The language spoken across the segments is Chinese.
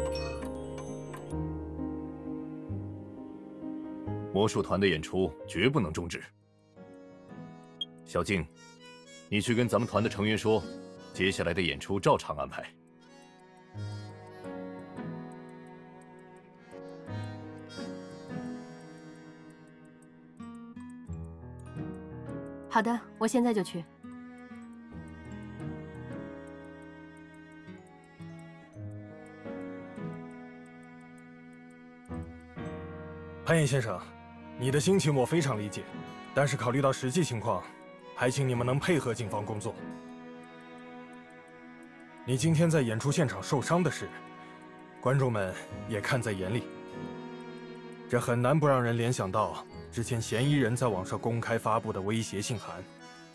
魔术团的演出绝不能终止。小静，你去跟咱们团的成员说，接下来的演出照常安排。 好的，我现在就去。 潘岩先生，你的心情我非常理解，但是考虑到实际情况，还请你们能配合警方工作。你今天在演出现场受伤的事，观众们也看在眼里，这很难不让人联想到之前嫌疑人在网上公开发布的威胁信函。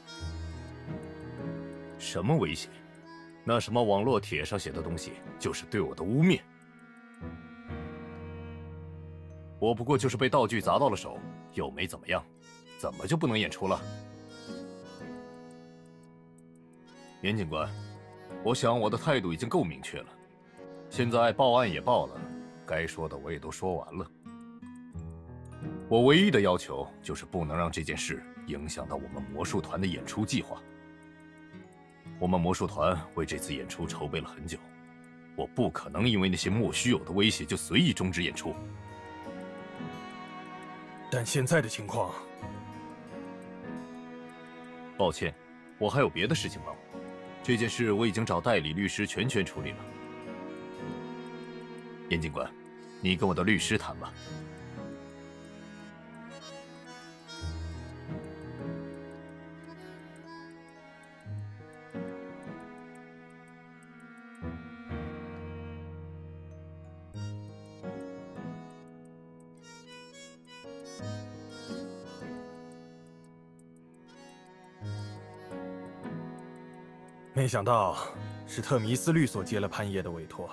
什么威胁？那什么网络帖上写的东西，就是对我的污蔑。我不过就是被道具砸到了手，又没怎么样，怎么就不能演出了？严警官，我想我的态度已经够明确了，现在报案也报了，该说的我也都说完了。我唯一的要求就是不能让这件事影响到我们魔术团的演出计划。我们魔术团为这次演出筹备了很久，我不可能因为那些莫须有的威胁就随意终止演出。 但现在的情况， 抱歉，我还有别的事情忙。这件事我已经找代理律师全权处理了。严警官，你跟我的律师谈吧。 没想到是特弥斯律所接了潘叶的委托。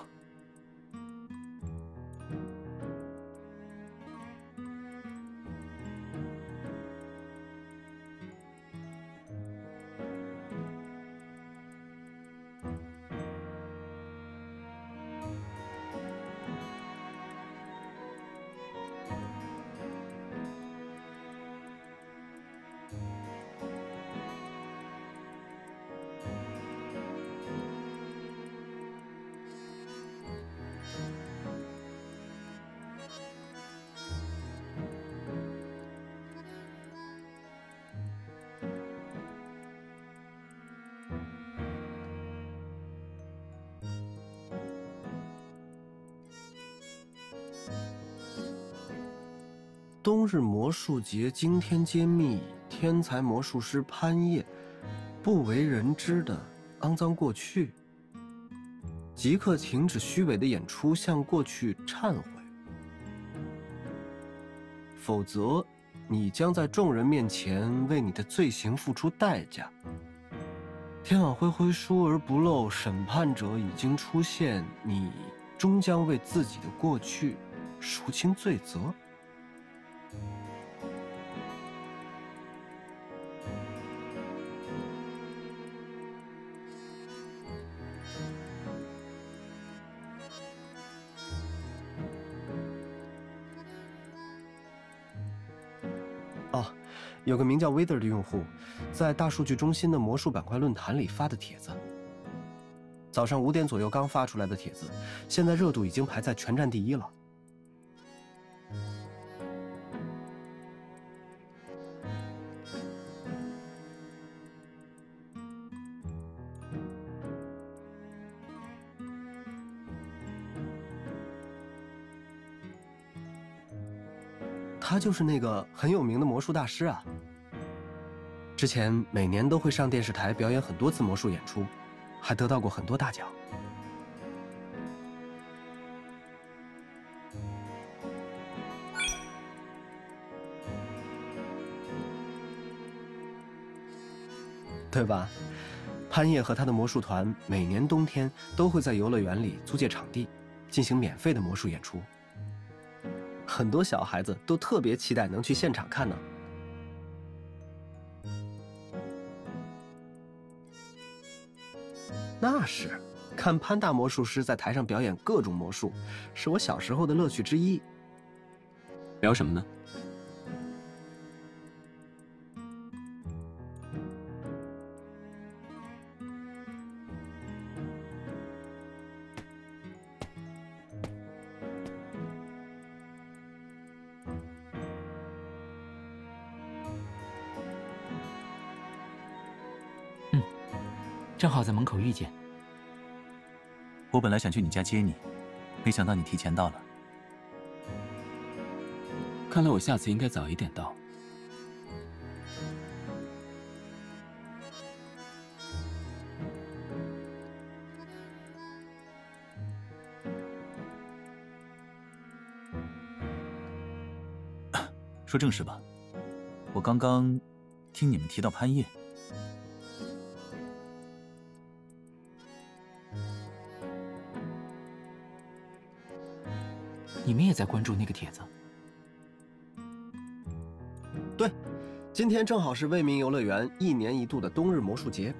冬日魔术节惊天揭秘天才魔术师潘叶不为人知的肮脏过去，即刻停止虚伪的演出，向过去忏悔，否则你将在众人面前为你的罪行付出代价。天网恢恢，疏而不漏，审判者已经出现，你终将为自己的过去赎清罪责。哦，有个名叫 Wither 的用户，在大数据中心的魔术板块论坛里发的帖子。早上5点左右刚发出来的帖子，现在热度已经排在全站第1了。他就是那个很有名的魔术大师啊。之前每年都会上电视台表演很多次魔术演出，还得到过很多大奖。对吧？潘叶和他的魔术团每年冬天都会在游乐园里租借场地，进行免费的魔术演出。很多小孩子都特别期待能去现场看呢。那是， 看潘大魔术师在台上表演各种魔术，是我小时候的乐趣之一。 聊什么呢？ 正好在门口遇见。 我本来想去你家接你，没想到你提前到了。 看来我下次应该早一点到。 说正事吧，我刚刚听你们提到潘叶。 你们也在关注那个帖子？ 对，今天正好是为民游乐园1年1度的冬日魔术节。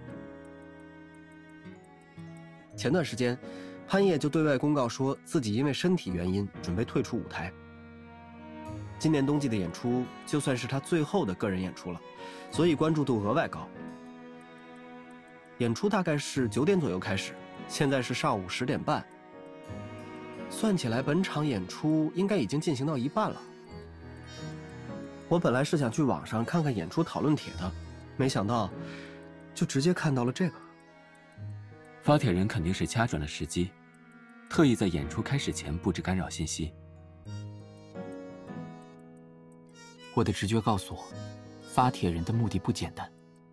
前段时间，潘叶就对外公告说自己因为身体原因准备退出舞台。今年冬季的演出就算是他最后的个人演出了，所以关注度额外高。演出大概是9点左右开始，现在是上午10点半。算起来，本场演出应该已经进行到一半了。我本来是想去网上看看演出讨论帖的，没想到就直接看到了这个。 发帖人肯定是掐准了时机，特意在演出开始前布置干扰信息。 我的直觉告诉我，发帖人的目的不简单。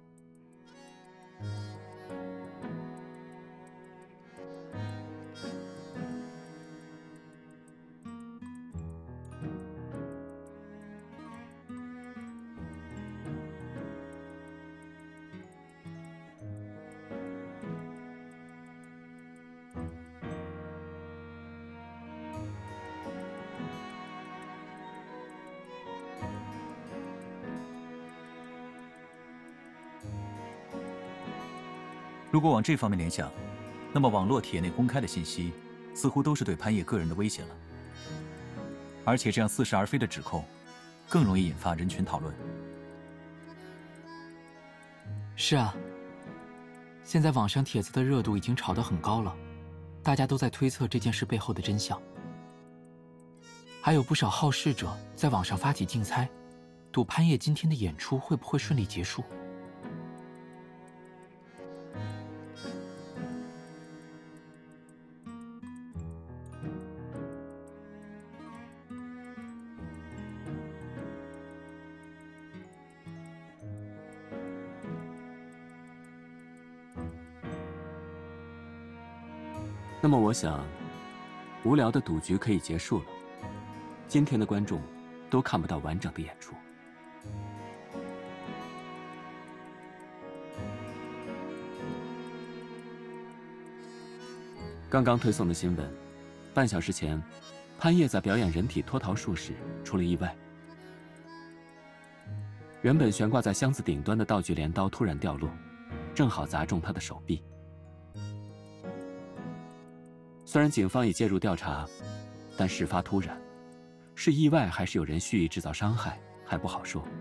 如果往这方面联想，那么网络帖内公开的信息，似乎都是对潘叶个人的威胁了。而且这样似是而非的指控，更容易引发人群讨论。 是啊，现在网上帖子的热度已经炒得很高了，大家都在推测这件事背后的真相。还有不少好事者在网上发起竞猜，赌潘叶今天的演出会不会顺利结束。 那么我想，无聊的赌局可以结束了。今天的观众都看不到完整的演出。刚刚推送的新闻，半小时前，潘叶在表演人体脱逃术时出了意外。原本悬挂在箱子顶端的道具镰刀突然掉落，正好砸中他的手臂。虽然警方已介入调查，但事发突然，是意外还是有人蓄意制造伤害，还不好说。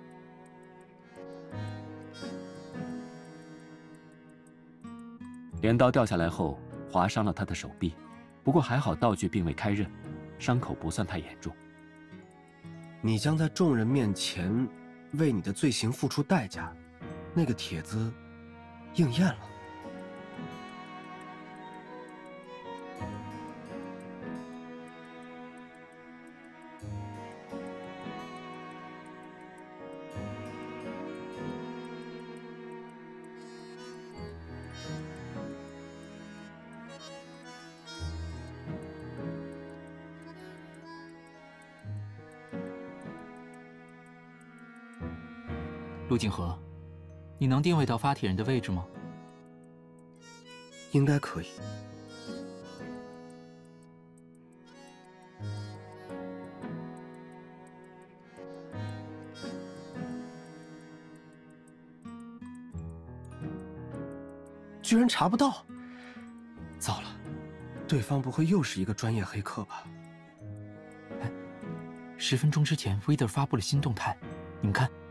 镰刀掉下来后，划伤了他的手臂，不过还好道具并未开刃，伤口不算太严重。 你将在众人面前为你的罪行付出代价，那个帖子应验了。 陆景和，你能定位到发帖人的位置吗？ 应该可以。居然查不到， 对方不会又是一个专业黑客吧 ？10分钟之前 ，Vader 发布了新动态，你们看。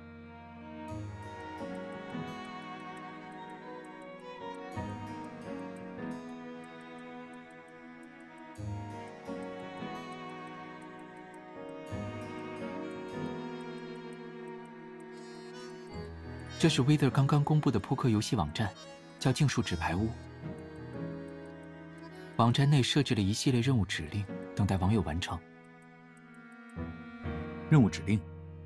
这是 Vader 刚刚公布的扑克游戏网站，叫竞数纸牌屋。网站内设置了一系列任务指令，等待网友完成。 任务指令。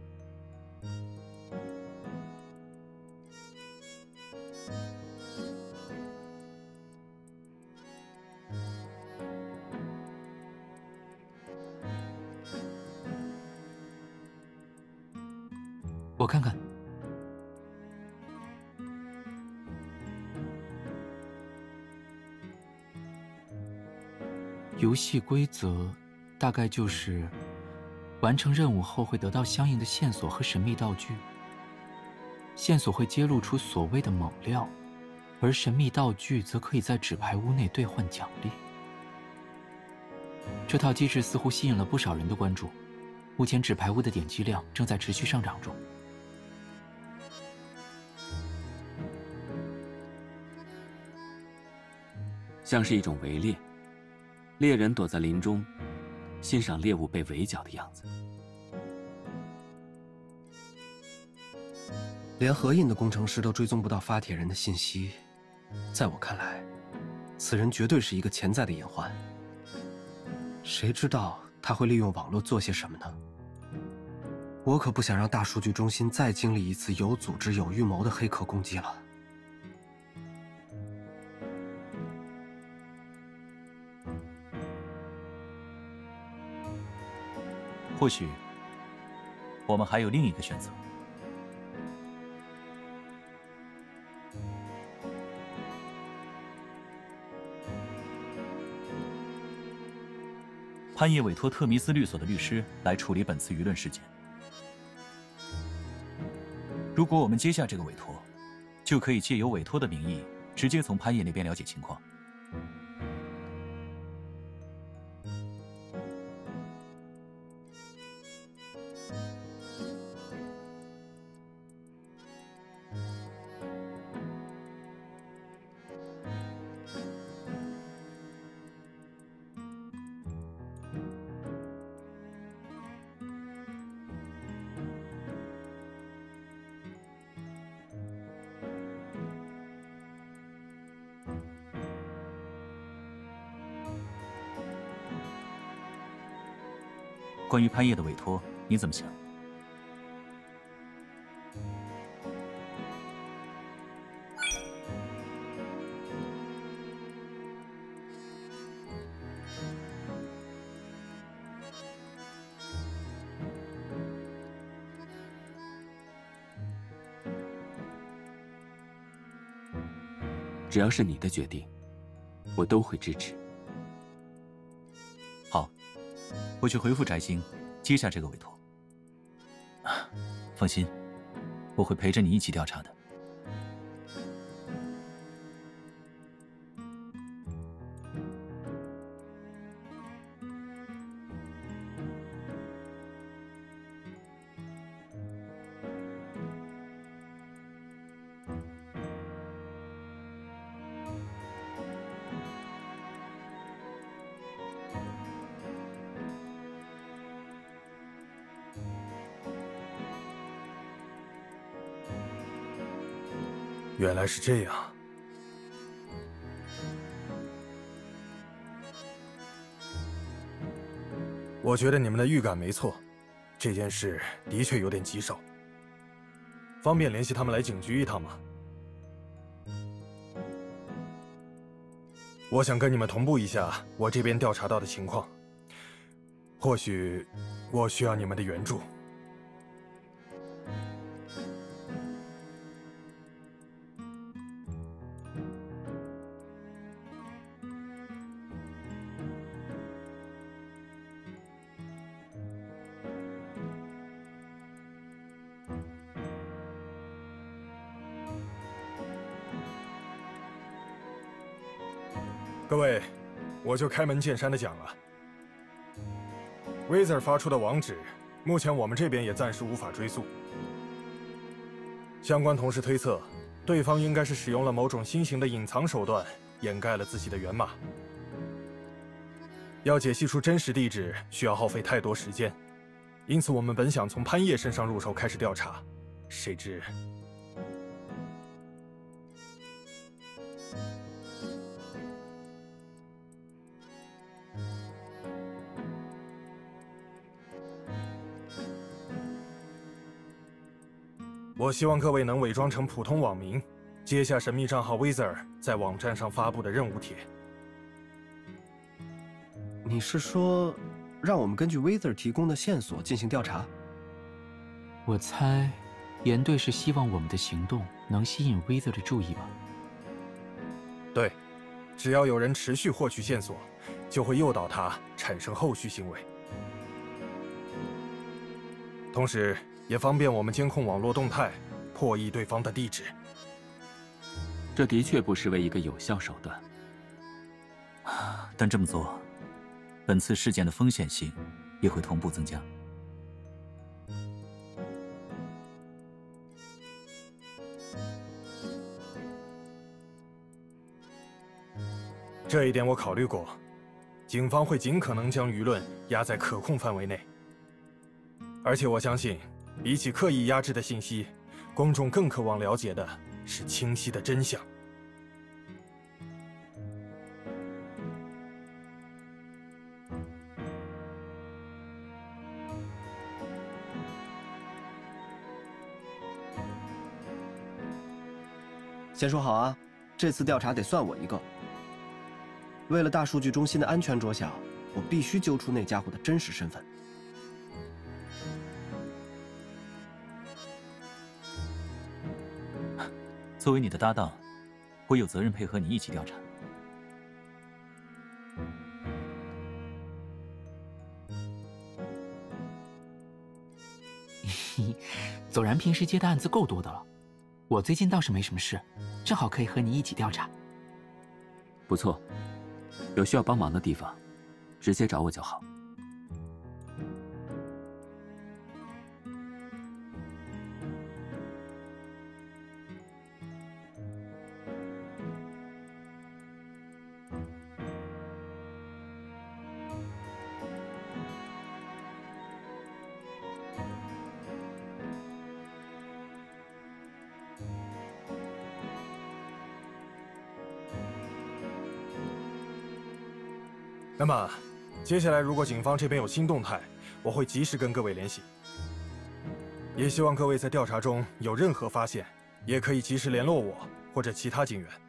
我看看。游戏规则大概就是完成任务后会得到相应的线索和神秘道具，线索会揭露出所谓的猛料，而神秘道具则可以在纸牌屋内兑换奖励。这套机制似乎吸引了不少人的关注，目前纸牌屋的点击量正在持续上涨中。 像是一种围猎，猎人躲在林中，欣赏猎物被围剿的样子。 连合印的工程师都追踪不到发帖人的信息，在我看来，此人绝对是一个潜在的隐患。谁知道他会利用网络做些什么呢？我可不想让大数据中心再经历一次有组织、有预谋的黑客攻击了。 或许，我们还有另一个选择。潘叶委托特弥斯律所的律师来处理本次舆论事件。如果我们接下这个委托，就可以借由委托的名义，直接从潘叶那边了解情况。关于潘叶的委托，你怎么想？ 只要是你的决定，我都会支持。 好，我去回复翟星，接下这个委托。放心，我会陪着你一起调查的。 原来是这样。我觉得你们的预感没错，这件事的确有点棘手。方便联系他们来警局一趟吗？我想跟你们同步一下我这边调查到的情况。或许我需要你们的援助。各位， 我就开门见山的讲了。Wizard 发出的网址，目前我们这边也暂时无法追溯。相关同事推测，对方应该是使用了某种新型的隐藏手段，掩盖了自己的源码。要解析出真实地址，需要耗费太多时间，因此我们本想从潘叶身上入手开始调查，谁知……我希望各位能伪装成普通网民，接下神秘账号 Wizard 在网站上发布的任务帖。 你是说，让我们根据 Wizard 提供的线索进行调查？ 我猜，严队是希望我们的行动能吸引 Wizard 的注意吧？ 对，只要有人持续获取线索，就会诱导他产生后续行为。同时，也方便我们监控网络动态，破译对方的地址。 这的确不失为一个有效手段。 但这么做，本次事件的风险性也会同步增加。 这一点我考虑过，警方会尽可能将舆论压在可控范围内。而且我相信，比起刻意压制的信息，公众更渴望了解的是清晰的真相。 先说好啊，这次调查得算我一个。为了大数据中心的安全着想，我必须揪出那家伙的真实身份。 作为你的搭档，我有责任配合你一起调查。 走然平时接的案子够多的了，我最近倒是没什么事，正好可以和你一起调查。 不错，有需要帮忙的地方，直接找我就好。 那么，接下来如果警方这边有新动态，我会及时跟各位联系。也希望各位在调查中有任何发现，也可以及时联络我或者其他警员。